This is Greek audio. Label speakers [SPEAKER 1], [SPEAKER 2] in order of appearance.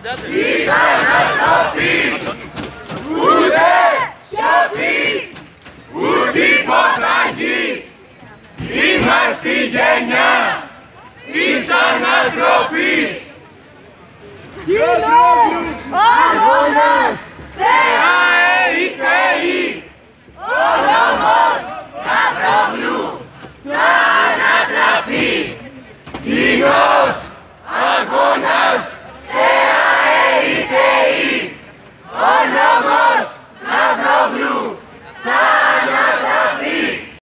[SPEAKER 1] της ανατροπής, ούτε σιωπής, ούτε υποταγής. Είμαστε η γενιά της ανατροπής.
[SPEAKER 2] Κοινός αγώνας σε
[SPEAKER 1] ΑΕΙ, ο νόμος Καφρόγλου θα ανατραπεί. Κοινός αγώνας